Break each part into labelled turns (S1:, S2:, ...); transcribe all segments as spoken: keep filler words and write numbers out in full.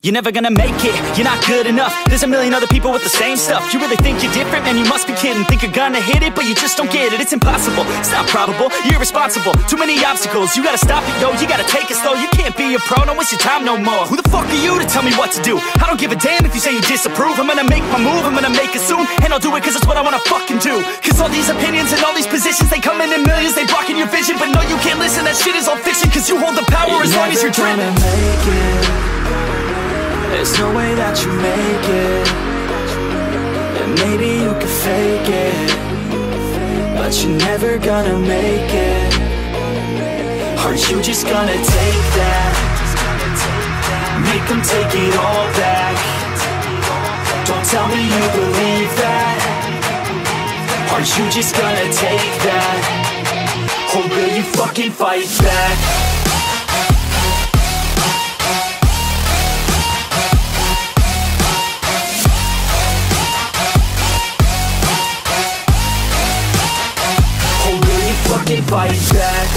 S1: You're never gonna make it, you're not good enough. There's a million other people with the same stuff. You really think you're different? Man, you must be kidding. Think you're gonna hit it, but you just don't get it. It's impossible, it's not probable, you're irresponsible. Too many obstacles, you gotta stop it, yo. You gotta take it slow, you can't be a pro. Don't waste your time no more. Who the fuck are you to tell me what to do? I don't give a damn if you say you disapprove. I'm gonna make my move, I'm gonna make it soon. And I'll do it cause it's what I wanna fucking do. Cause all these opinions and all these positions, they come in in millions, they blocking your vision. But no, you can't listen, that shit is all fiction. Cause you hold the power you're as long as you're dreaming.
S2: There's no way that you make it. And maybe you could fake it, but you're never gonna make it. Are you just gonna take that? Make them take it all back. Don't tell me you believe that. Are you just gonna take that? Or will you fucking fight back? Fight back.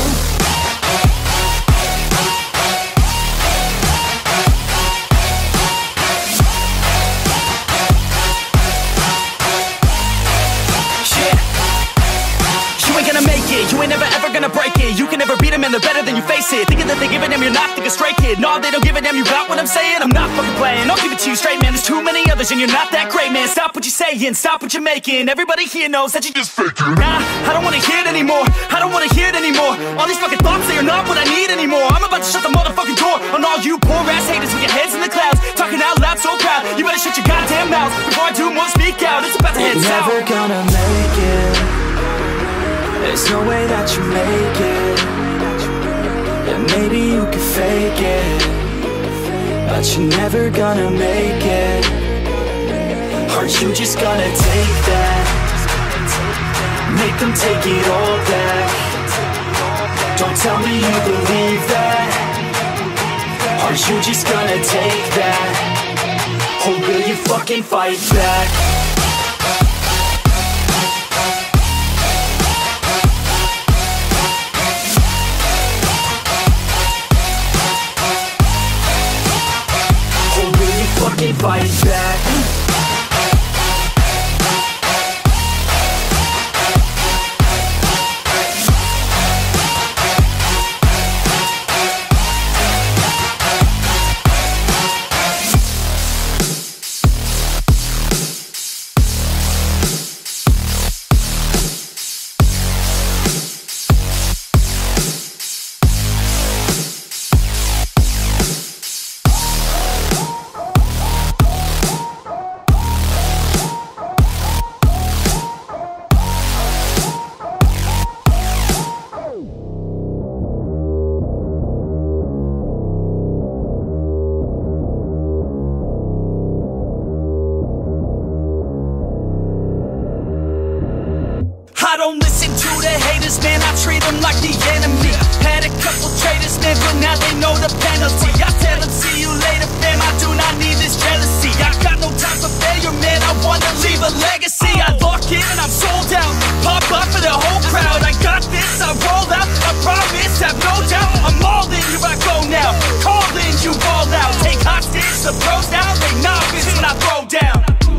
S2: You ain't never ever gonna break it. You can never beat them and they're better than you face it. Thinking that they give a damn, you're not, think a stray kid. No, they don't give a damn, you got what I'm saying? I'm not fucking playing, I'll give it to you straight, man. There's too many others and you're not that great, man. Stop what you're saying, stop what you're making. Everybody here knows that you just faking. Nah, I don't wanna hear it anymore, I don't wanna hear it anymore. All these fucking thoughts, they are not what I need anymore. I'm about to shut the motherfucking door on all you poor ass haters with your heads in the clouds, talking out loud so proud. You better shut your goddamn mouth before I do more speak out. It's about to head south. Never gonna make it. There's no way that you make it. And maybe you could fake it, but you're never gonna make it. Are you just gonna take that? Make them take it all back. Don't tell me you believe that. Are you just gonna take that? Or will you fucking fight back? Fight back.
S1: I don't listen to the haters, man, I treat them like the enemy. Had a couple traitors, man, but now they know the penalty. I tell them, see you later, fam, I do not need this jealousy. I got no time for failure, man, I wanna leave a legacy. I lock in and I'm sold out, pop up for the whole crowd. I got this, I roll out, I promise, have no doubt. I'm all in, here I go now, call in, you ball out. Take hostage, the pros down, they novice when I throw down.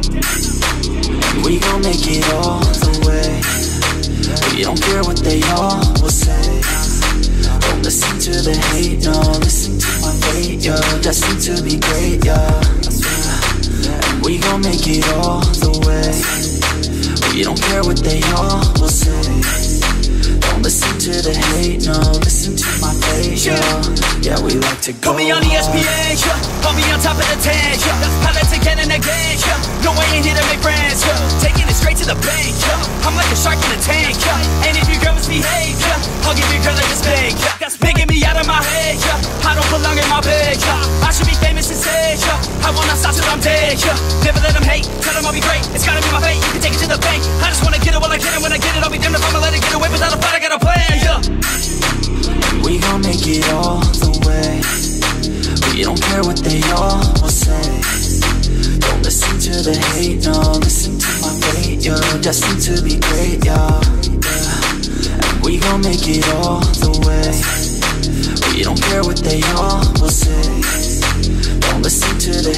S2: We gon' make it all the way. We don't care what they all will say. Don't listen to the hate, no. Listen to my fate, yo. Destined to be great, yo. And we gon' make it all the way. We don't care what they all will say. Don't listen to the hate, no. Listen to my fate, yo. Yeah, we like to go.
S1: Put me on E S P N, yeah. Put me on top of the ten, yeah. Pilots again and again, yeah. No way in here to make friends, yeah. Taking it straight to the bank, yeah. I'm like a shark in a tank, yeah. And if your girl misbehave, yeah, I'll give your girl like a spank, yeah. That's making me out of my head, yeah. I don't belong in my bed, yeah. I should be famous instead, yeah. I will not stop till I'm dead, yeah. Never let them hate, tell them I'll be great. It's gotta be my fate, you can take it to the bank. I just wanna get it while I get it. When I get it, I'll be damned if I'ma let it get away without a fight. I got a plan, yeah.
S2: We gon' make it all the way. We don't care what they all will say. Don't listen to the hate, no. Listen to my fate, yo. Destined to be great, yo. Yeah. And we gon' make it all the way. We don't care what they all will say. Don't listen to the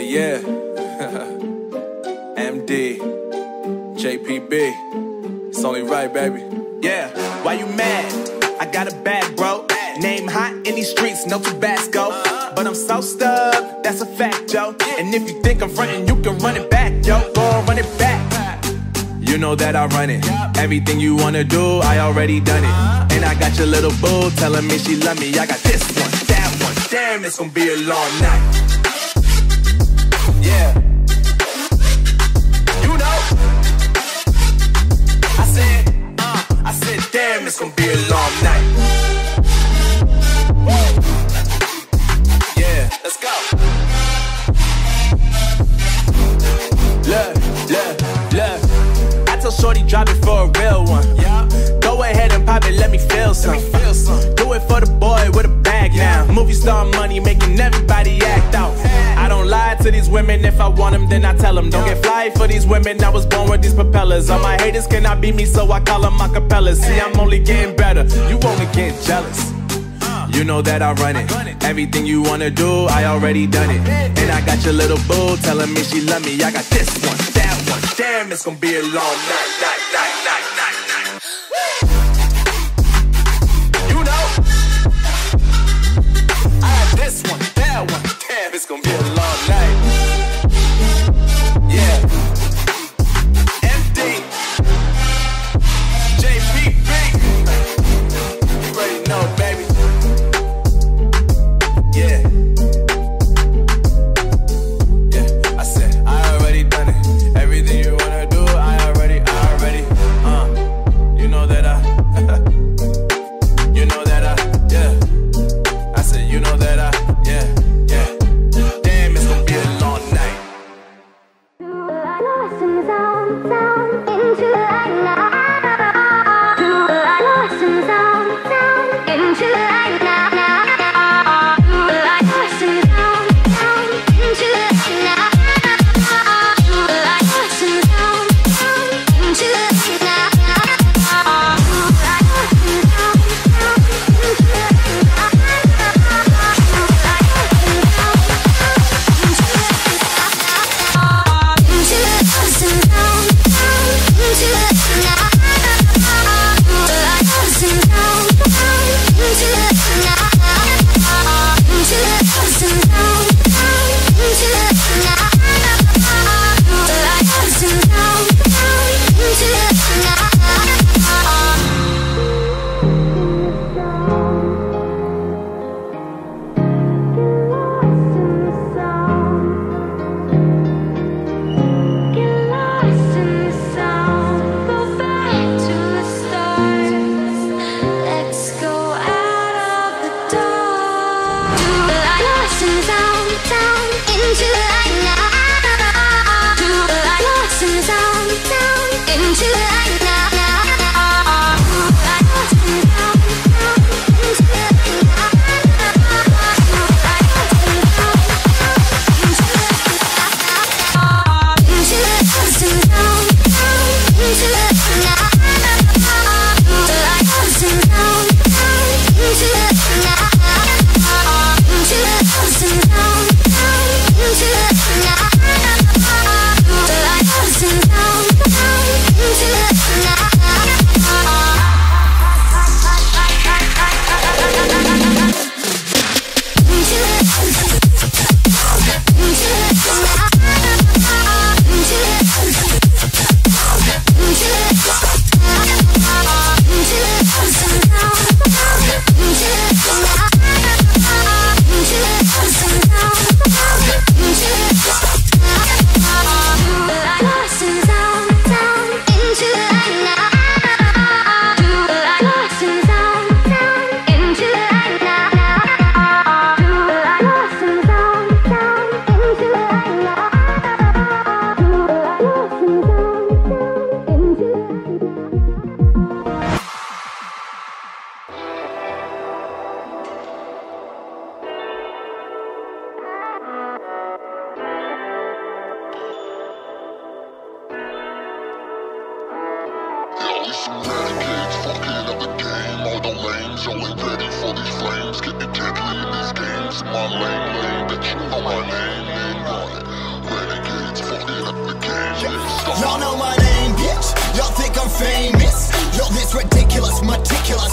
S3: yeah. M D, J P B. It's only right, baby.
S2: Yeah, why you mad? I got a bag, bro. Name hot in these streets, no Tabasco. But I'm so stuck, that's a fact, yo. And if you think I'm frontin', you can run it back, yo. Go on, run it back.
S3: You know that I run it. Everything you wanna do, I already done it. And I got your little boo telling me she love me. I got this one, that one. Damn, it's gonna be a long night. Yeah. You know. I said, uh, I said, damn, it's gonna be a long night. Yeah, let's go. Look, look, look. I told Shorty drop it for a real one. Yeah. Go ahead and pop it, let me feel some. Let me feel some. Do it for the boy with a bag now. Movie star money making everybody act out. I don't lie to these women, if I want them then I tell them. Don't get fly for these women, I was born with these propellers. All my haters cannot beat me, so I call them acapellas. See, I'm only getting better, you only get jealous. You know that I run it. Everything you wanna do, I already done it. And I got your little boo telling me she love me. I got this one, that one. Damn, it's gonna be a long night, night, night, night, night, night. You know, I got this one, that one. Damn, it's gonna be a long night. Yeah. M D, J P B. You already know, baby. Yeah. Yeah, I said, I already done it. Everything you wanna do, I already, I already, uh, you know that I, you know that I, yeah. I said, you know that I, yeah, yeah. Damn, it's gonna be a long night.
S4: Renegades fucking up the game. All the lanes, y'all ain't ready for these flames. Getting deadly in these games. My lane, lane, that you know my name, name on it.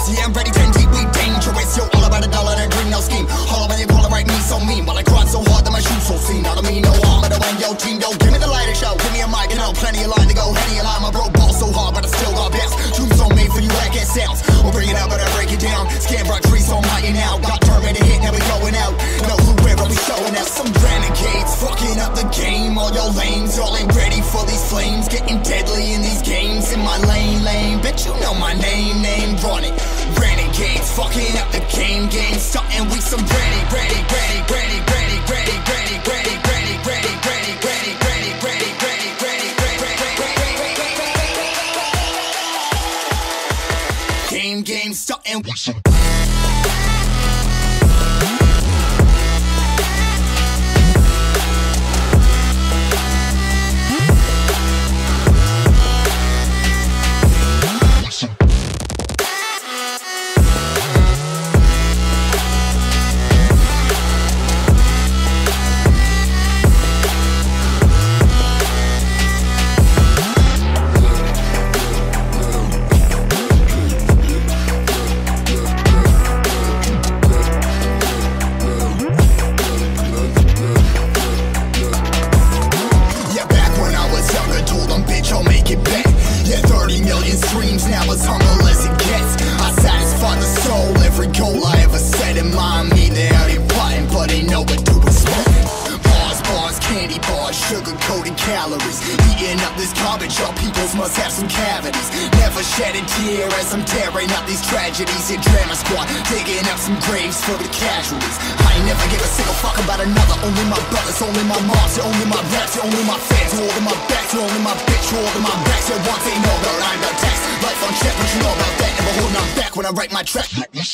S5: Yeah, I'm ready, ten deep, we dangerous. Yo, all about a dollar and green, no scheme. Hollow when you call it right, me so mean. While I cried so hard that my shoes so seen. Not to me, no harm, but when yo team, yo, give me the lighter show. Give me a mic, you know, plenty of line to go. Henny a line, my bro ball so hard, but I still got best. Tunes on made for you, like it sounds. We'll bring it out, but I break it down. Scan rock trees so mighty now. Got terminated hit, now we going out. No who, where are we showing out? Some renegades, fucking up the game. All your lanes, all ain't ready for these flames. Getting deadly in these games. In my lane, lane, bitch, you know my name, name, run it. Renegades, fucking up the game, game. Starting we some ready, ready, ready, ready, ready, ready, ready, ready, ready, ready, ready, ready, ready, ready, ready, ready, ready, game, game, starting we some. Your drama squad digging up some graves for the casualties. I ain't never give a single fuck about another. Only my brothers, only my moms, only my raps, only my fans, all of my backs, only my bitch, all of my backs. At once they know that I'm the text. Life on check, what you know about that? Never holding on back when I write my track.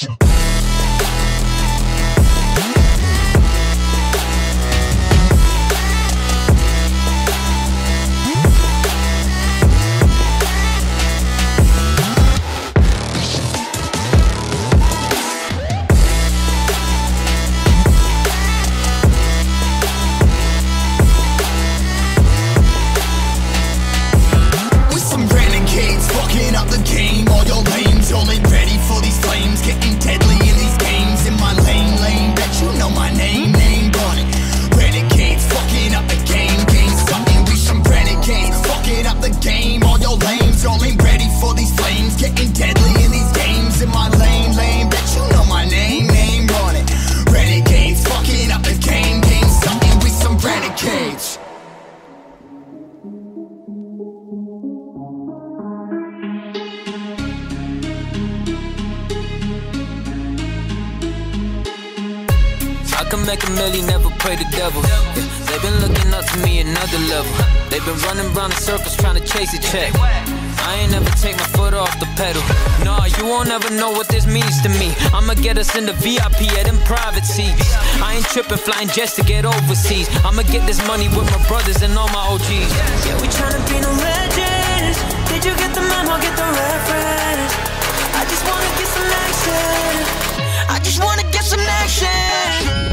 S6: Make a million, never pray the devil. Yeah, they've been looking up to me another level. They've been running round in circles trying to chase a check. I ain't never take my foot off the pedal. Nah, you won't ever know what this means to me. I'ma get us in the V I P at them private seats. I ain't tripping, flying jets to get overseas. I'ma get this money with my brothers and all my O Gs.
S2: Yeah, we tryna be no legends. Did you get the memo, get the reference? I just wanna get some action. I just wanna get some action.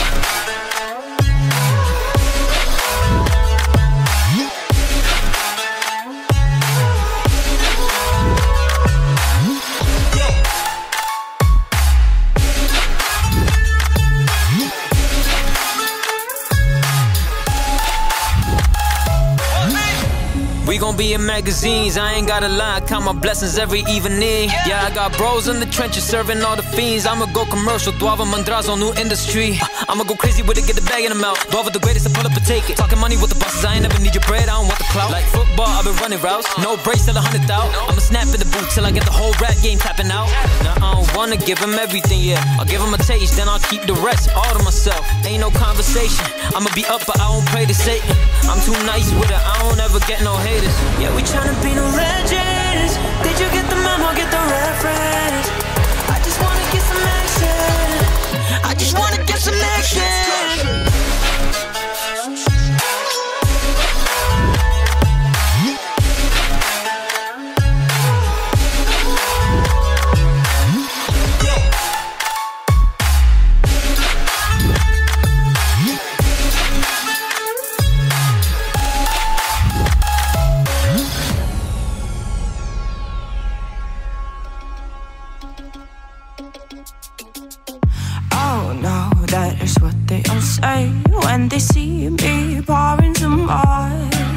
S6: We gon' be in magazines, I ain't gotta lie, count my blessings every evening. Yeah, I got bros in the trenches serving all the fiends. I'ma go commercial, Duava Mandrazo, new industry. uh, I'ma go crazy with it, get the bag in the mouth. Duava the greatest, I pull up and take it. Talking money with the bosses, I ain't never need your bread, I don't want the clout. Like football, I've been running routes, no brace till a hundred thou. I'ma snap in the boot till I get the whole rap game tapping out. Now I don't wanna give him everything, yeah. I'll give him a taste, then I'll keep the rest all to myself. Ain't no conversation, I'ma be up but I won't pray to Satan. I'm too nice with it, I don't ever get no haters.
S2: Yeah, we tryna be no legends. Did you get the memo, get the reference? I just wanna get some action. I just wanna get some action.
S7: when they see me pouring some more.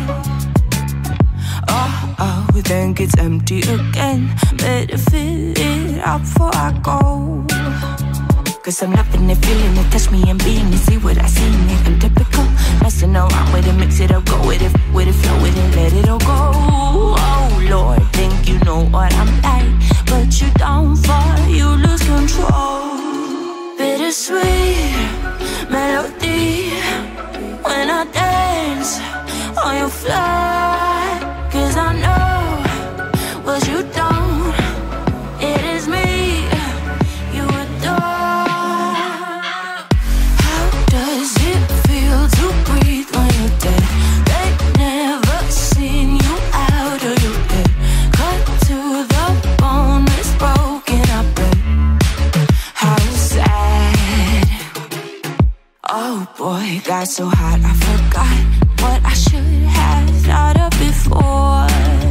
S7: Oh, oh, then gets empty again. Better fill it up before I go. Cause I'm loving it, feeling it, touch me and being it. See what I see in it, I'm typical. Messing around with it, mix it up, go with it, with it, flow with it, let it all go. Oh Lord, think you know what I'm like, but you don't fall, you lose control. Bittersweet melody when I dance on your fly. Cause I know what you don't, it is me you adore. How does it feel to breathe when you're dead? They never seen you out of your bed. Cut to the bone, it's broken up and how sad. Oh boy, got so hot I forgot what I should have thought of before.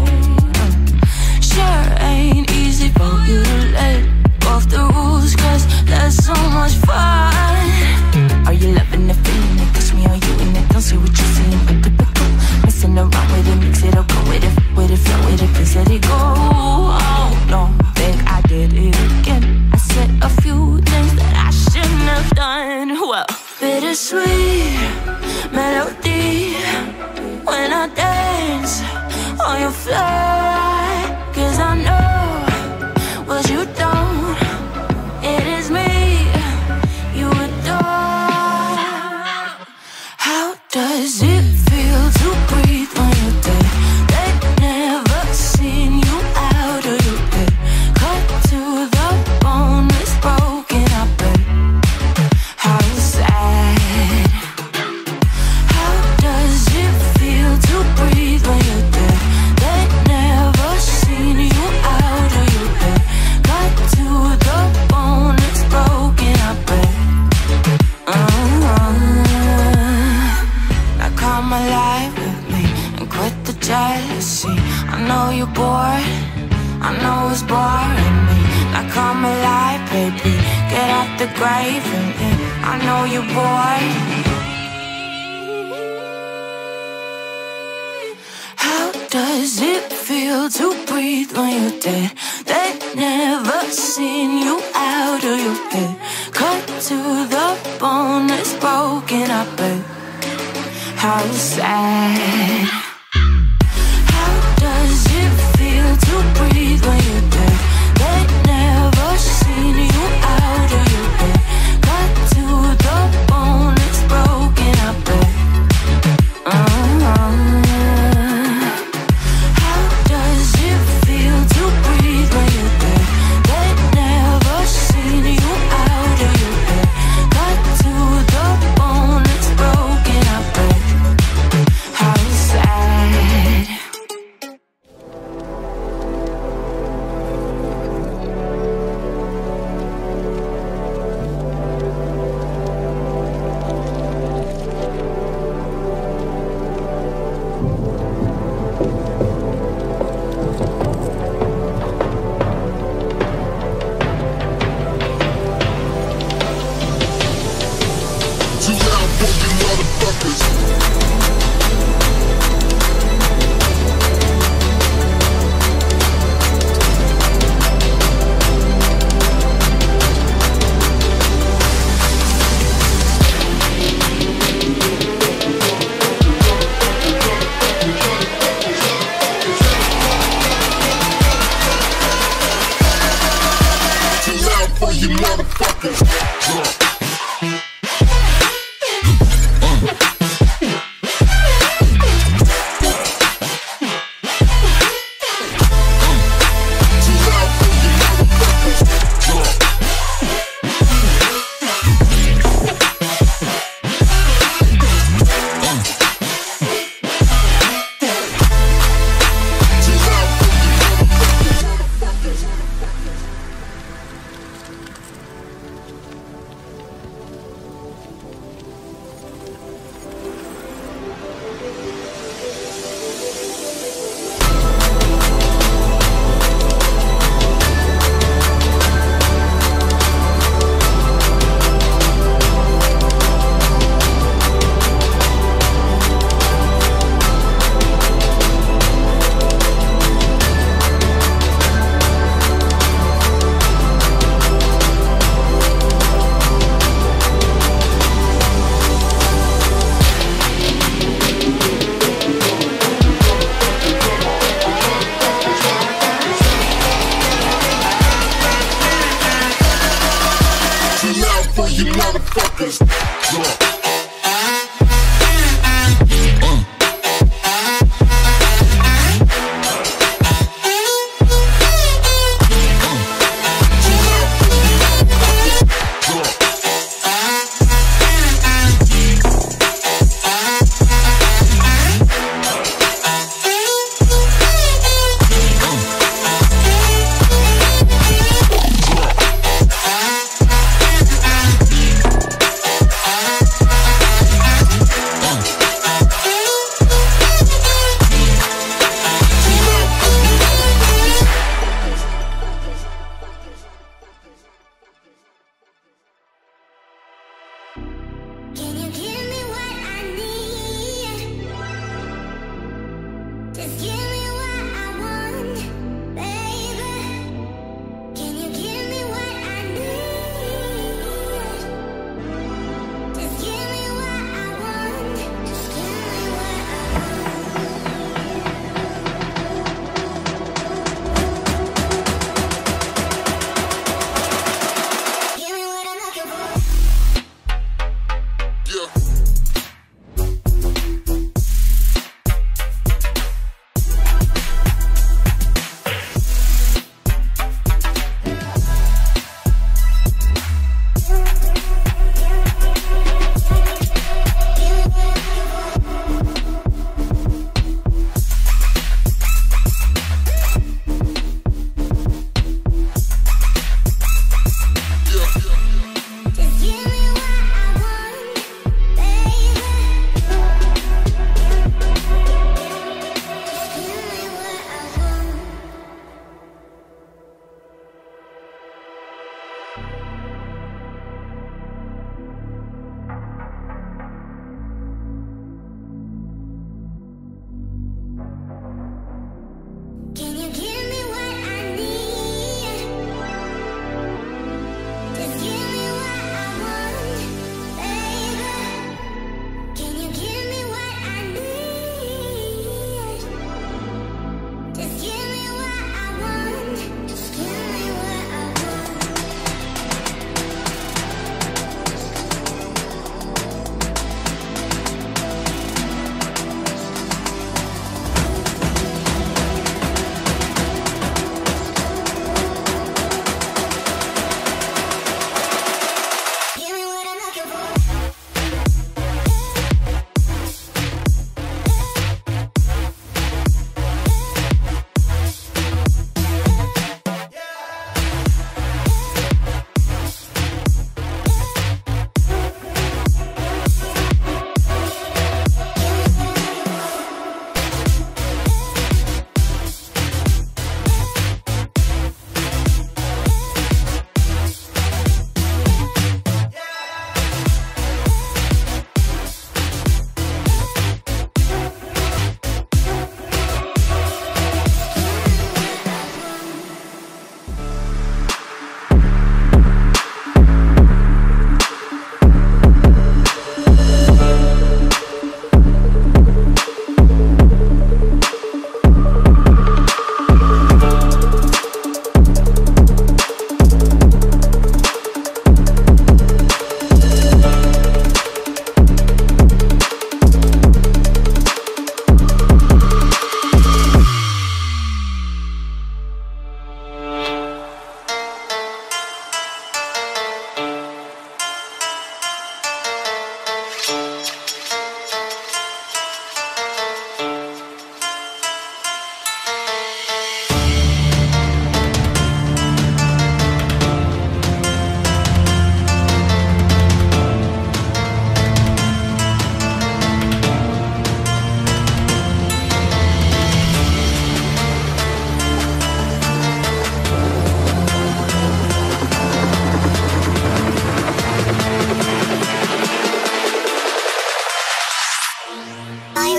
S7: Sure ain't easy for you to let go of the rules, cause there's so much fun. Are you loving the feeling it? Touch me, are you in it? Don't say what you're saying, but typical. Messing around with it, mix it up, go with it, with it, flow with it, please let it go. Oh, no, think I did it again. I said a few things that I shouldn't have done. Well, bittersweet melody when I dance on your fly. Cause I know what you don't, it is me you adore. How does it feel to breathe when you're dead? They never seen you out of your bed. Cut to the bone, it's broken up and how sad. How does it feel to breathe when you're dead? They never seen you out of your bed. Cut to the bone, it's broken up and uh-huh. Now come alive with me and quit the jealousy. I know you're bored, I know it's boring me. Now come alive, baby, get out the grave and yeah, I know you're bored. How does it feel to breathe when you're dead? They never seen you out of your bed. Cut to the bone, it's broken up and how sad. How does it feel to breathe when you're dead? They never seen you out of your bed. Cut to the bone, it's broken up and uh-huh. How does it feel to breathe when you're dead? They never seen you out of your bed. Cut to the bone, it's broken up and how sad.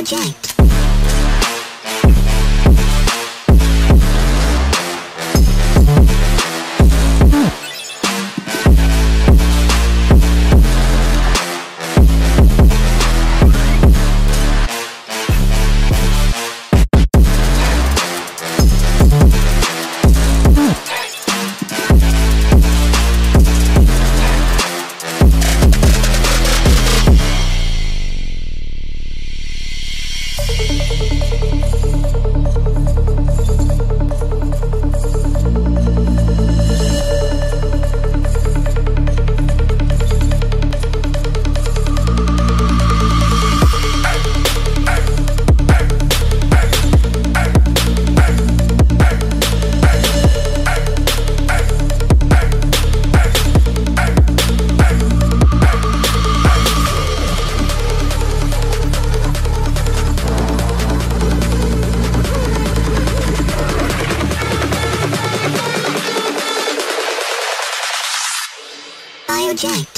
S8: J. J.